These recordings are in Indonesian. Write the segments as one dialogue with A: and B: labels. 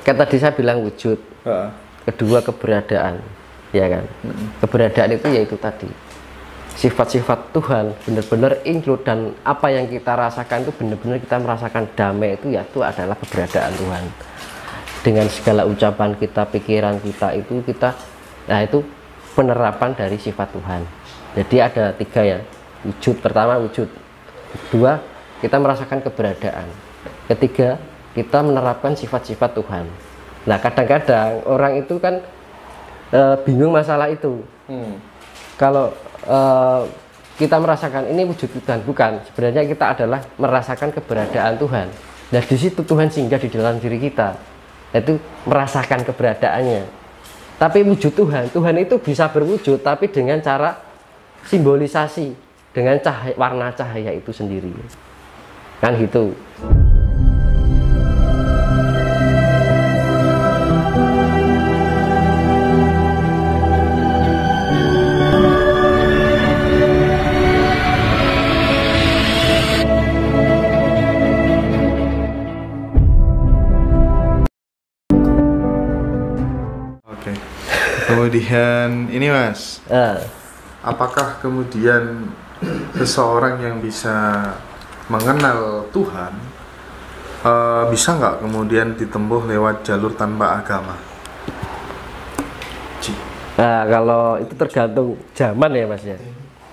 A: Kan tadi saya bilang wujud, kedua keberadaan, ya kan? Keberadaan itu yaitu tadi sifat-sifat Tuhan benar-benar include, dan apa yang kita rasakan itu benar-benar kita merasakan damai itu, yaitu adalah keberadaan Tuhan. Dengan segala ucapan kita, pikiran kita itu nah itu penerapan dari sifat Tuhan. Jadi ada 3 ya, wujud, pertama wujud, kedua kita merasakan keberadaan, ketiga kita menerapkan sifat-sifat Tuhan. Nah kadang-kadang orang itu kan bingung masalah itu. Kalau kita merasakan ini wujud Tuhan, bukan, sebenarnya kita adalah merasakan keberadaan Tuhan. Nah di situ Tuhan singgah di dalam diri kita, itu merasakan keberadaannya. Tapi wujud Tuhan itu bisa berwujud tapi dengan cara simbolisasi, dengan cahaya, warna cahaya itu sendiri, kan gitu.
B: Kemudian ini Mas, apakah kemudian seseorang yang bisa mengenal Tuhan bisa nggak kemudian ditempuh lewat jalur tanpa agama?
A: Nah kalau itu tergantung zaman ya Mas ya.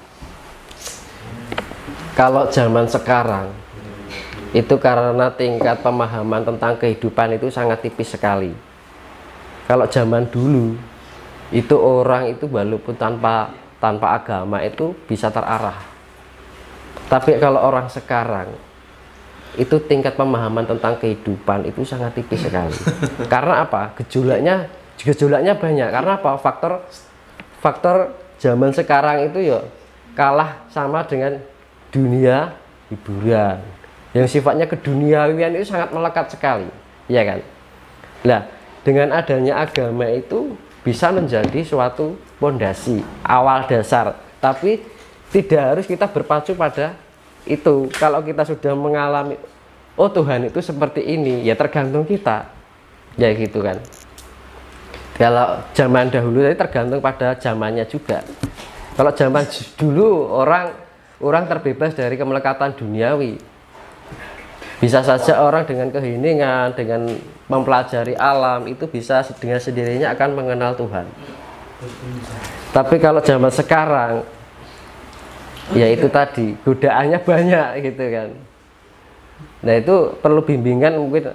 A: Kalau zaman sekarang itu karena tingkat pemahaman tentang kehidupan itu sangat tipis sekali. Kalau zaman dulu itu orang itu walaupun tanpa agama itu bisa terarah. Tapi kalau orang sekarang itu tingkat pemahaman tentang kehidupan itu sangat tipis sekali. Karena apa? Gejolaknya banyak. Karena apa? Faktor zaman sekarang itu ya kalah sama dengan dunia hiburan yang sifatnya keduniawian itu sangat melekat sekali, ya kan? Nah, dengan adanya agama itu bisa menjadi suatu pondasi awal dasar, tapi tidak harus kita berpacu pada itu. Kalau kita sudah mengalami, oh Tuhan itu seperti ini, ya tergantung kita, ya gitu kan. Kalau zaman dahulu tadi tergantung pada zamannya juga. Kalau zaman dulu orang terbebas dari kemelekatan duniawi. Bisa saja orang dengan keheningan, dengan mempelajari alam itu bisa dengan sendirinya akan mengenal Tuhan. Tapi kalau zaman sekarang, ya itu tadi godaannya banyak gitu kan. Nah itu perlu bimbingan mungkin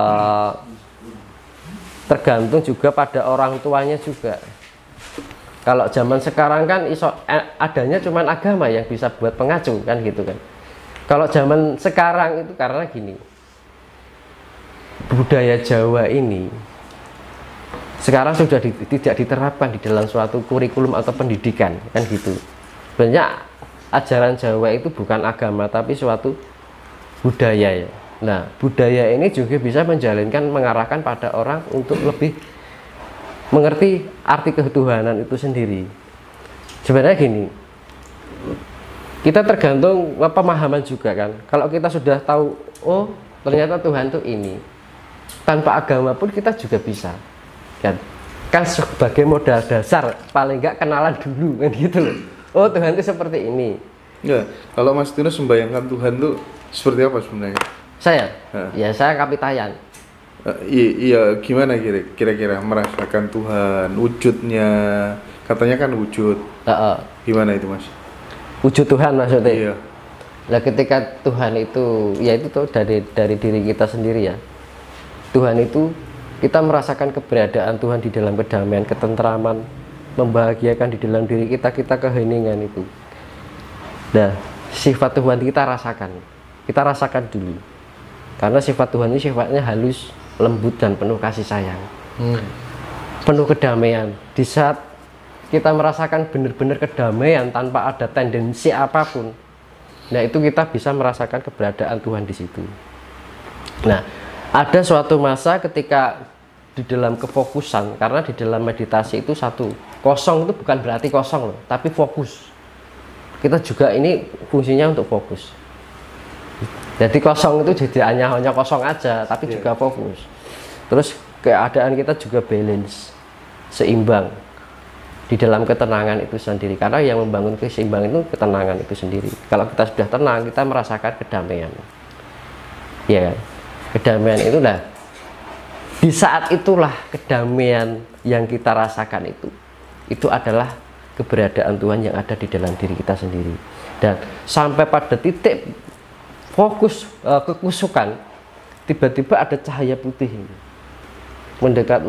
A: tergantung juga pada orang tuanya juga. Kalau zaman sekarang kan adanya cuman agama yang bisa buat pengacu kan gitu kan. Kalau zaman sekarang itu karena gini, budaya Jawa ini sekarang sudah tidak diterapkan di dalam suatu kurikulum atau pendidikan kan gitu. Sebenarnya ajaran Jawa itu bukan agama tapi suatu budaya ya. Nah budaya ini juga bisa mengarahkan pada orang untuk lebih mengerti arti ketuhanan itu sendiri. Sebenarnya gini, kita tergantung pemahaman juga kan. Kalau kita sudah tahu, oh ternyata Tuhan itu ini, tanpa agama pun kita juga bisa kan sebagai modal dasar paling nggak kenalan dulu kan gitu loh. Oh Tuhan itu seperti ini
B: ya. Kalau Mas Tino membayangkan Tuhan itu seperti apa sebenarnya?
A: Ya saya kapitayan.
B: Iya gimana kira-kira merasakan Tuhan, wujudnya, katanya kan wujud. Gimana itu Mas?
A: Wujud Tuhan maksudnya?
B: Iya.
A: Nah ketika Tuhan itu, ya itu tuh dari diri kita sendiri ya. Tuhan itu kita merasakan keberadaan Tuhan di dalam kedamaian, ketentraman, membahagiakan di dalam diri kita keheningan itu. Nah sifat Tuhan kita rasakan dulu. Karena sifat Tuhan ini sifatnya halus, lembut dan penuh kasih sayang, penuh kedamaian. Di saat kita merasakan benar-benar kedamaian tanpa ada tendensi apapun, nah itu kita bisa merasakan keberadaan Tuhan di situ. Nah ada suatu masa ketika di dalam kefokusan, karena di dalam meditasi itu satu, kosong itu bukan berarti kosong loh, tapi fokus. Kita juga ini fungsinya untuk fokus. Jadi kosong itu jadi hanya kosong aja, tapi juga fokus. Terus keadaan kita juga balance, seimbang di dalam ketenangan itu sendiri. Karena yang membangun keseimbangan itu ketenangan itu sendiri. Kalau kita sudah tenang, kita merasakan kedamaian. Ya, kedamaian itulah, di saat itulah kedamaian yang kita rasakan itu adalah keberadaan Tuhan yang ada di dalam diri kita sendiri. Dan sampai pada titik fokus kekusukan, tiba-tiba ada cahaya putih mendekat.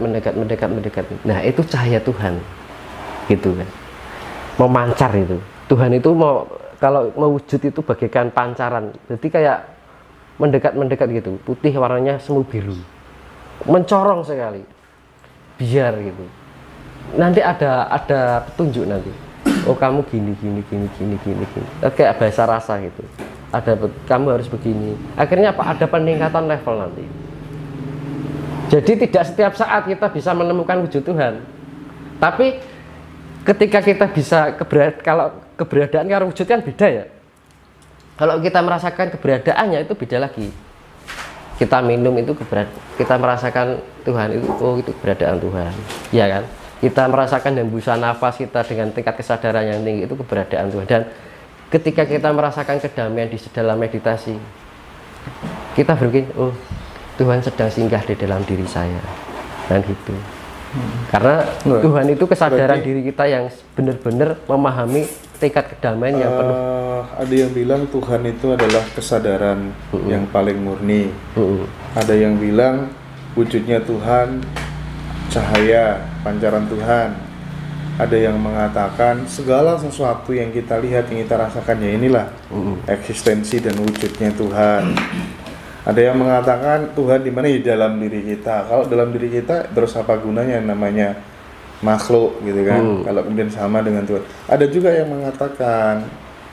A: Nah, itu cahaya Tuhan, gitu kan, memancar itu. Tuhan itu kalau mewujud itu bagaikan pancaran, jadi kayak mendekat gitu, putih warnanya semu biru, mencorong sekali, biar gitu. Nanti ada petunjuk nanti. Oh, kamu gini. Kayak bahasa rasa gitu. Kamu harus begini. Akhirnya apa? Ada peningkatan level nanti. Jadi tidak setiap saat kita bisa menemukan wujud Tuhan. Tapi ketika kita bisa kalau keberadaan karena wujud kan beda ya. Kalau kita merasakan keberadaannya itu beda lagi. Kita minum itu kita merasakan Tuhan itu, oh itu keberadaan Tuhan. Ya kan? Kita merasakan hembusan nafas kita dengan tingkat kesadaran yang tinggi, itu keberadaan Tuhan. Dan ketika kita merasakan kedamaian di dalam meditasi, kita berpikir, oh Tuhan sedang singgah di dalam diri saya, dan gitu. Karena Tuhan itu kesadaran diri kita yang benar-benar memahami tingkat kedamaian yang penuh.
B: Ada yang bilang Tuhan itu adalah kesadaran yang paling murni. Ada yang bilang wujudnya Tuhan cahaya, pancaran Tuhan. Ada yang mengatakan segala sesuatu yang kita lihat, yang kita rasakan, ya inilah eksistensi dan wujudnya Tuhan. Ada yang mengatakan Tuhan di mana? Di dalam diri kita. Kalau dalam diri kita, terus apa gunanya namanya makhluk gitu kan? Kalau kemudian sama dengan Tuhan. Ada juga yang mengatakan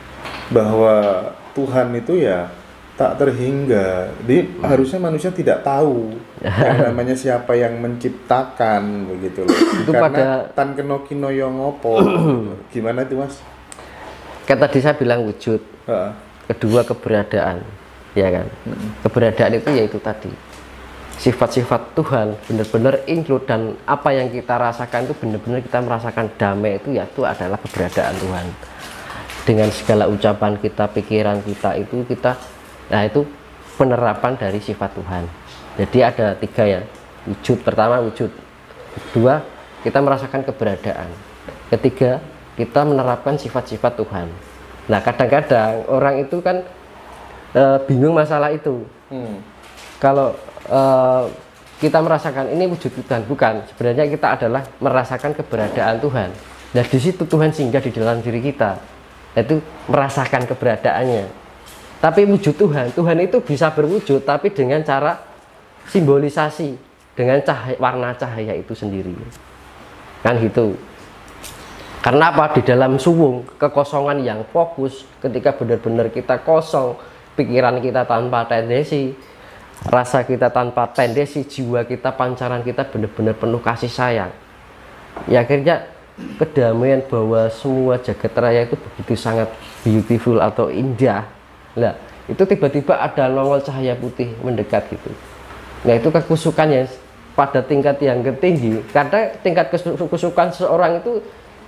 B: bahwa Tuhan itu ya tak terhingga. Jadi harusnya manusia tidak tahu yang namanya siapa yang menciptakan, begitu loh.
A: Itu
B: karena tan keno kino yo ngopo. Gimana itu, Mas?
A: Kan tadi saya bilang wujud. Kedua keberadaan. Ya kan, keberadaan itu yaitu tadi sifat-sifat Tuhan benar-benar include, dan apa yang kita rasakan itu benar-benar kita merasakan damai itu, yaitu adalah keberadaan Tuhan. Dengan segala ucapan kita, pikiran kita itu nah itu penerapan dari sifat Tuhan. Jadi ada tiga ya, wujud. Pertama wujud, kedua kita merasakan keberadaan, ketiga kita menerapkan sifat-sifat Tuhan. Nah kadang-kadang orang itu kan bingung masalah itu. Kalau kita merasakan ini wujud Tuhan, bukan, sebenarnya kita adalah merasakan keberadaan Tuhan. Nah di situ Tuhan singgah di dalam diri kita, itu merasakan keberadaannya. Tapi wujud Tuhan itu bisa berwujud tapi dengan cara simbolisasi, dengan warna cahaya itu sendiri, kan gitu. Karena apa? Di dalam suwung kekosongan yang fokus, ketika benar-benar kita kosong, pikiran kita tanpa tendensi, rasa kita tanpa tendensi, jiwa kita, pancaran kita benar-benar penuh kasih sayang. Ya akhirnya kedamaian bahwa semua jagat raya itu begitu sangat beautiful atau indah. Nah itu tiba-tiba ada nongol cahaya putih mendekat gitu. Nah itu kekusukannya pada tingkat yang tinggi, karena tingkat kekusukan seseorang itu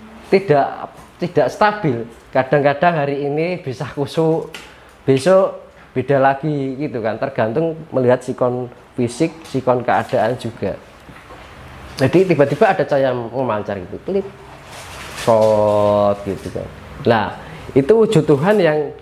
A: tidak stabil. Kadang-kadang hari ini bisa kusuk, besok beda lagi gitu kan, tergantung melihat sikon fisik, sikon keadaan juga. Jadi tiba-tiba ada cahaya memancar gitu, klip, shot gitu kan. Nah itu wujud Tuhan yang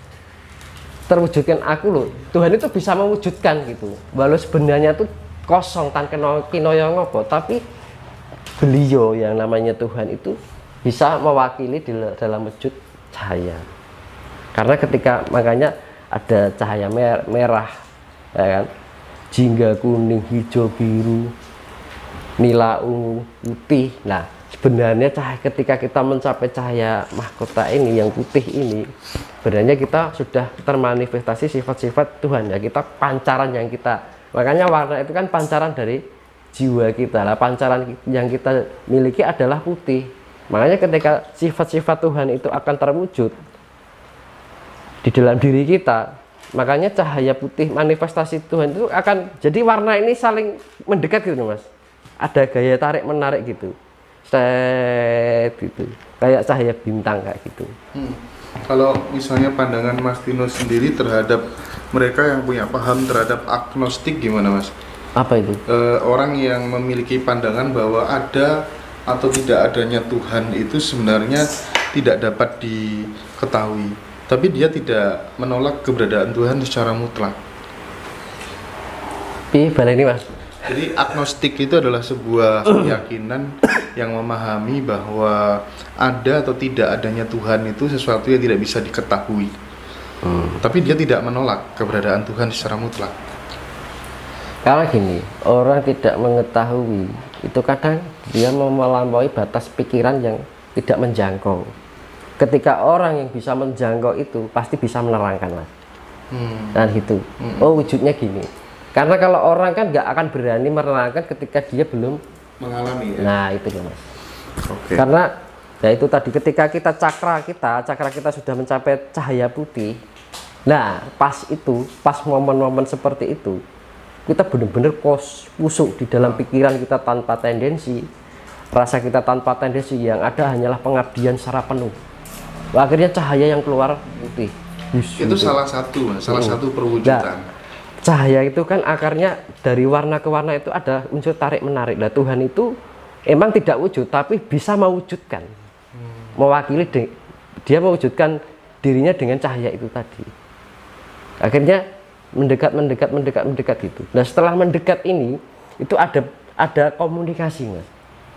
A: terwujudkan aku loh. Tuhan itu bisa mewujudkan gitu, walau sebenarnya tuh kosong tan kinoyo ngopo, tapi beliau yang namanya Tuhan itu bisa mewakili di dalam wujud cahaya. Karena ketika makanya ada cahaya merah, ya kan, jingga, kuning, hijau, biru, nila, ungu, putih. Nah sebenarnya cahaya, ketika kita mencapai cahaya mahkota ini yang putih ini, sebenarnya kita sudah termanifestasi sifat-sifat Tuhan ya. Kita pancaran yang kita, makanya warna itu kan pancaran dari jiwa kita lah. Pancaran yang kita miliki adalah putih. Makanya ketika sifat-sifat Tuhan itu akan terwujud di dalam diri kita, Makanya cahaya putih manifestasi Tuhan itu akan jadi warna ini saling mendekat gitu Mas. Ada gaya tarik menarik gitu. Set gitu. Kayak cahaya bintang kayak gitu.
B: Kalau misalnya pandangan Mas Tino sendiri terhadap mereka yang punya paham terhadap agnostik gimana Mas?
A: Apa itu?
B: Orang yang memiliki pandangan bahwa ada atau tidak adanya Tuhan itu sebenarnya tidak dapat diketahui, tapi dia tidak menolak keberadaan Tuhan secara mutlak.
A: Baleni Mas.
B: Jadi agnostik itu adalah sebuah keyakinan yang memahami bahwa ada atau tidak adanya Tuhan itu sesuatu yang tidak bisa diketahui. Tapi dia tidak menolak keberadaan Tuhan secara mutlak.
A: Kalau gini, orang tidak mengetahui itu kadang dia melampaui batas pikiran yang tidak menjangkau. Ketika orang yang bisa menjangkau itu pasti bisa menerangkan Mas. Dan gitu. Oh wujudnya gini. Karena kalau orang kan nggak akan berani menerangkan ketika dia belum
B: Mengalami ya?
A: Nah itu ya Mas.
B: Oke.
A: Karena ya itu tadi ketika kita cakra kita sudah mencapai cahaya putih. Nah pas momen-momen seperti itu kita benar-benar kusuk di dalam pikiran kita tanpa tendensi, rasa kita tanpa tendensi, yang ada hanyalah pengabdian secara penuh. Akhirnya cahaya yang keluar putih.
B: Itu salah satu perwujudan.
A: Nah, cahaya itu kan akarnya dari warna ke warna itu ada unsur tarik menarik. Nah Tuhan itu emang tidak wujud tapi bisa mewujudkan, mewakili dia mewujudkan dirinya dengan cahaya itu tadi. Akhirnya mendekat gitu. Nah setelah mendekat ini itu ada komunikasi Mas.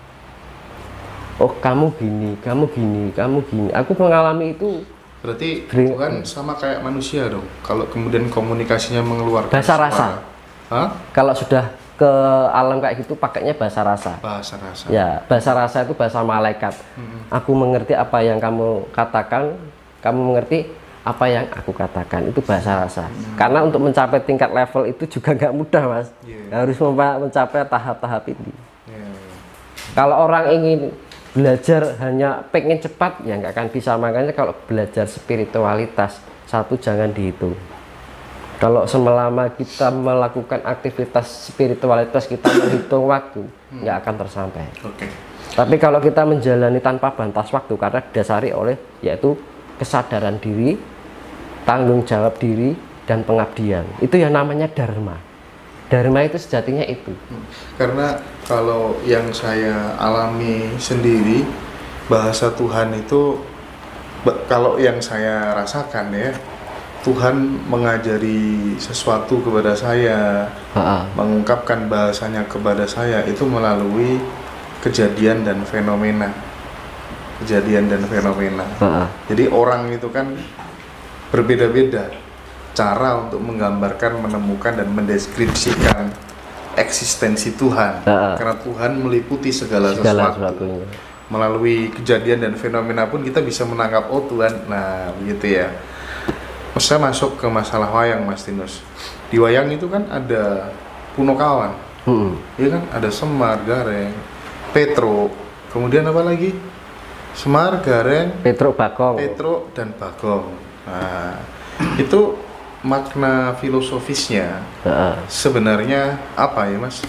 A: Oh kamu gini. Aku mengalami itu.
B: Berarti Tuhan sama kayak manusia dong. Kalau kemudian komunikasinya mengeluarkan
A: bahasa
B: suara.
A: rasa.
B: Hah?
A: Kalau sudah ke alam kayak gitu pakainya bahasa rasa.
B: Bahasa rasa.
A: Ya bahasa rasa itu bahasa malaikat. Aku mengerti apa yang kamu katakan, kamu mengerti apa yang aku katakan, itu bahasa rasa. Karena untuk mencapai tingkat level itu juga nggak mudah Mas. Harus mencapai tahap-tahap ini. Kalau orang ingin belajar hanya pengen cepat ya nggak akan bisa. Makanya kalau belajar spiritualitas, satu jangan dihitung. Kalau selama kita melakukan aktivitas spiritualitas kita menghitung waktu, nggak akan tersampai. Tapi kalau kita menjalani tanpa batas waktu karena didasari oleh yaitu kesadaran diri, tanggung jawab diri, dan pengabdian, itu yang namanya dharma. Dharma itu sejatinya itu.
B: Karena kalau yang saya alami sendiri, bahasa Tuhan itu, kalau yang saya rasakan ya, Tuhan mengajari sesuatu kepada saya, mengungkapkan bahasanya kepada saya itu melalui kejadian dan fenomena. Jadi orang itu kan berbeda-beda cara untuk menggambarkan, menemukan, dan mendeskripsikan eksistensi Tuhan. Karena Tuhan meliputi segala sesuatu. Melalui kejadian dan fenomena pun kita bisa menangkap, oh Tuhan, nah begitu ya. Saya masuk ke masalah wayang Mas Tinus. Di wayang itu kan ada Punokawan, ya kan, ada Semar, Gareng, Petro, kemudian apa lagi? Semar, Gareng,
A: Petro,
B: dan Bagong. Nah, itu makna filosofisnya sebenarnya apa ya Mas?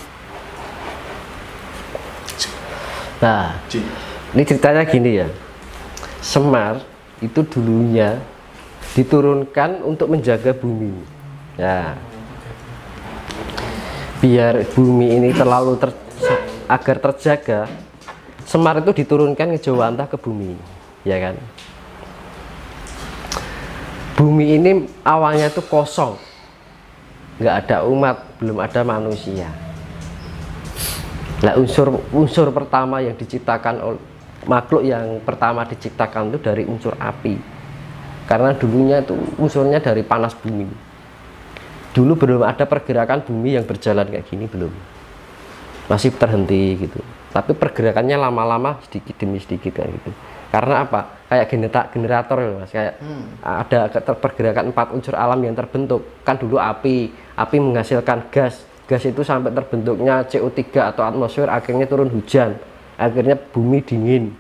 A: Nah, ini ceritanya gini ya. Semar itu dulunya diturunkan untuk menjaga bumi. Ya. Biar bumi ini agar terjaga, Semar itu diturunkan ke Jawanta ke bumi, ya kan? Bumi ini awalnya itu kosong, nggak ada umat, belum ada manusia. Nah, unsur pertama yang diciptakan oleh makhluk yang pertama diciptakan itu dari unsur api. Karena dulunya itu unsurnya dari panas bumi. Dulu belum ada pergerakan bumi yang berjalan kayak gini, belum. Masih terhenti gitu. Tapi pergerakannya lama-lama sedikit demi sedikit kayak gitu. Karena apa? Kayak generator ya Mas, kayak ada pergerakan 4 unsur alam yang terbentuk. Kan dulu api menghasilkan gas itu sampai terbentuknya CO3 atau atmosfer, akhirnya turun hujan, akhirnya bumi dingin,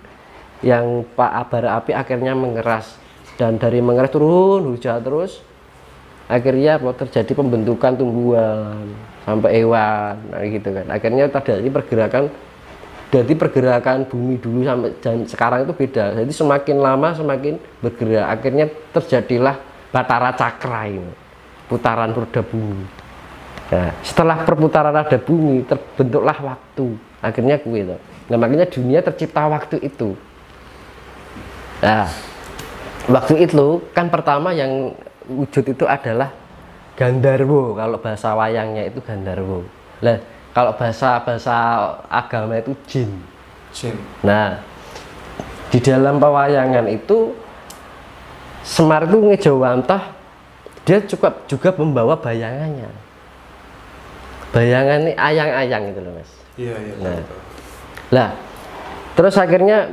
A: yang bara api akhirnya mengeras, dan dari mengeras turun hujan terus, akhirnya terjadi pembentukan tumbuhan sampai hewan, nah gitu kan. Akhirnya terjadi pergerakan bumi dulu sampai dan sekarang itu beda. Jadi semakin lama semakin bergerak. Akhirnya terjadilah Batara Cakra ini, putaran roda bumi. Nah, setelah perputaran roda bumi terbentuklah waktu. Akhirnya itu. Nah, makanya dunia tercipta waktu itu. Nah, waktu itu kan pertama yang wujud itu adalah Gandharwo. Kalau bahasa wayangnya itu Gandharwo. Nah, kalau bahasa agama itu jin. Nah, di dalam pewayangan itu Semar itu ngejawantah, dia juga membawa bayangannya. Bayangan ini ayang-ayang itu loh, Mas.
B: Iya.
A: Nah, terus akhirnya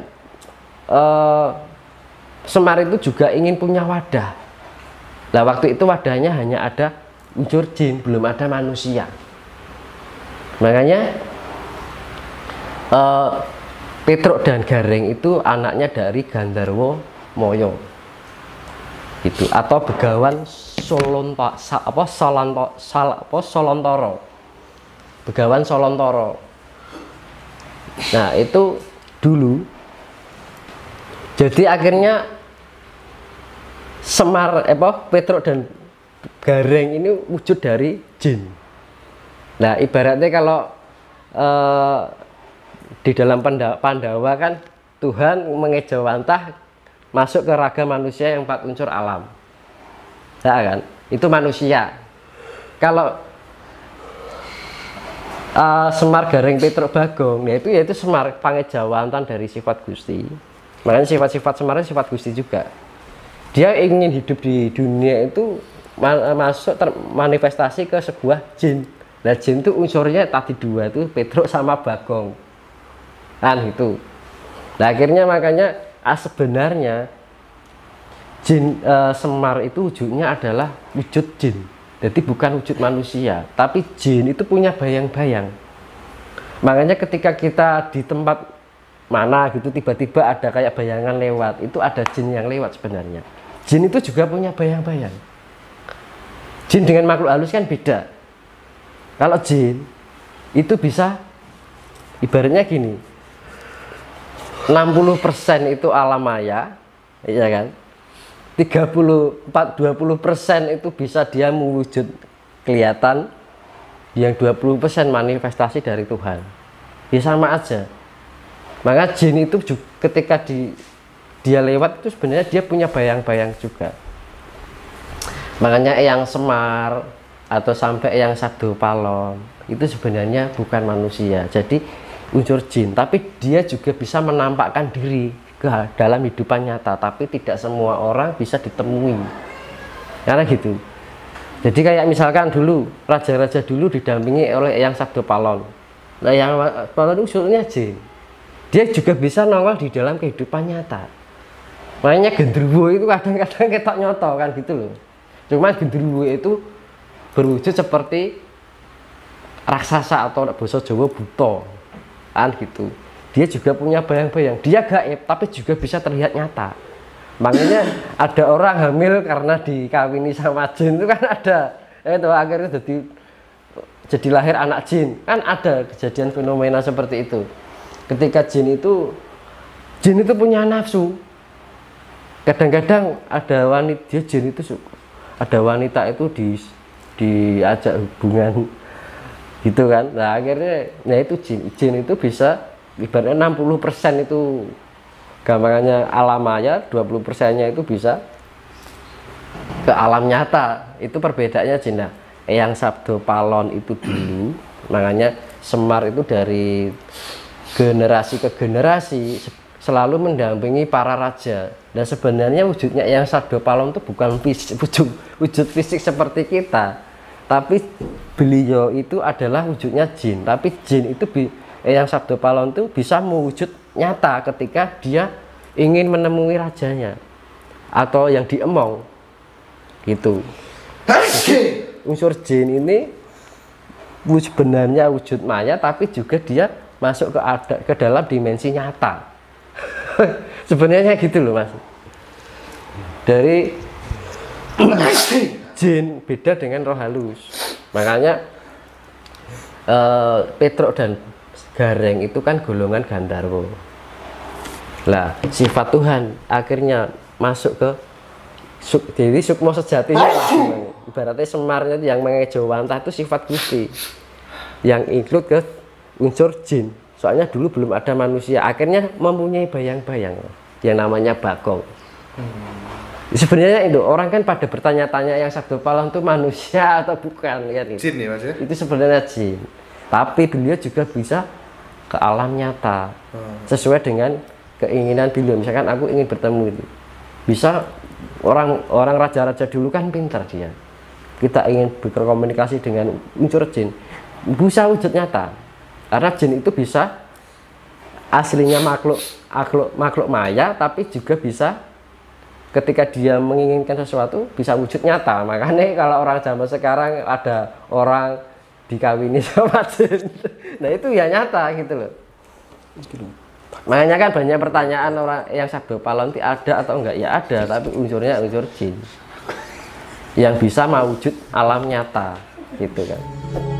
A: Semar itu juga ingin punya wadah. Nah, waktu itu wadahnya hanya ada unsur jin, belum ada manusia. Makanya Petruk dan Gareng itu anaknya dari Gandharwo Moyo itu, atau Begawan Solontoro. Begawan Solontoro. Nah, itu dulu. Jadi akhirnya Semar Petruk dan Gareng ini wujud dari jin. Nah, ibaratnya kalau di dalam Pandawa kan Tuhan mengejawantah masuk ke raga manusia yang 4 unsur alam. Ya kan? Itu manusia. Kalau Semar Gareng Petruk Bagong, yaitu Semar pangejawantan dari sifat Gusti. Makanya sifat-sifat Semar sifat Gusti juga. Dia ingin hidup di dunia itu masuk manifestasi ke sebuah jin. Nah, jin itu unsurnya tadi 2 itu Petruk sama Bagong. Kan itu. Nah, akhirnya makanya sebenarnya jin Semar itu wujudnya adalah wujud jin. Jadi bukan wujud manusia, tapi jin itu punya bayang-bayang. Makanya ketika kita di tempat mana gitu tiba-tiba ada kayak bayangan lewat, itu ada jin yang lewat sebenarnya. Jin itu juga punya bayang-bayang. Jin dengan makhluk halus kan beda. Kalau jin itu bisa ibaratnya gini, 60% itu alam maya, ya kan? 20% itu bisa dia mewujud kelihatan, yang 20% manifestasi dari Tuhan. Ya sama aja. Maka jin itu juga, ketika dia lewat itu sebenarnya dia punya bayang-bayang juga. Makanya Eyang Semar atau sampai Eyang Sabdo Palon itu sebenarnya bukan manusia. Jadi unsur jin, tapi dia juga bisa menampakkan diri ke dalam hidupan nyata, tapi tidak semua orang bisa ditemui. Karena gitu. Jadi kayak misalkan dulu raja-raja dulu didampingi oleh Eyang Sabdo Palon. Nah, Eyang Palon usulnya jin. Dia juga bisa nongol di dalam kehidupan nyata. Makanya genderuwo itu kadang-kadang ketok nyoto kan gitu loh. Cuma genderuwo itu berwujud seperti raksasa atau basa Jawa buta. Kan gitu. Dia juga punya bayang-bayang. Dia gaib tapi juga bisa terlihat nyata. Makanya ada orang hamil karena dikawini sama jin itu kan ada. Itu akhirnya jadi lahir anak jin. Kan ada kejadian fenomena seperti itu. Ketika jin itu punya nafsu. Kadang-kadang ada wanita jin itu ada wanita itu diajak hubungan gitu kan. Nah, akhirnya itu jin itu bisa ibaratnya 60% itu gampangannya alam maya, 20%-nya itu bisa ke alam nyata. Itu perbedaannya jin. Nah, Eyang Sabdo Palon itu dulu, makanya Semar itu dari generasi ke generasi selalu mendampingi para raja. Dan sebenarnya wujudnya Eyang Sabdo Palon itu bukan wujud fisik seperti kita, tapi beliau itu adalah wujudnya jin. Tapi jin itu Eyang Sabdo Palon itu bisa mewujud nyata ketika dia ingin menemui rajanya atau yang diemong gitu. Jadi, unsur jin ini sebenarnya wujud maya, tapi juga dia masuk ke dalam dimensi nyata. Sebenarnya gitu loh Mas. Dari jin beda dengan roh halus. Makanya Petruk dan Gareng itu kan golongan Gandharwa. Lah sifat Tuhan akhirnya masuk ke jadi sukma sejatinya lah. Ibaratnya Semarnya yang mengejawantah itu sifat Gusti yang include ke unsur jin. Soalnya dulu belum ada manusia, akhirnya mempunyai bayang-bayang yang namanya Bagong. Sebenarnya itu orang kan pada bertanya-tanya yang Sabdo Palon itu manusia atau bukan kan gitu.
B: Jin ya Mas ya?
A: Itu sebenarnya jin. Tapi beliau juga bisa ke alam nyata sesuai dengan keinginan beliau. Misalkan aku ingin bertemu itu, bisa orang raja-raja dulu kan pintar dia. Kita ingin berkomunikasi dengan unsur jin, bisa wujud nyata. Karena jin itu bisa aslinya makhluk maya, tapi juga bisa ketika dia menginginkan sesuatu bisa wujud nyata. Makanya kalau orang zaman sekarang ada orang dikawini sama jin, nah itu ya nyata gitu loh. Makanya kan banyak pertanyaan orang yang Sabdo Palon itu ada atau enggak, ya ada, tapi unsurnya unsur jin yang bisa mewujud alam nyata gitu kan.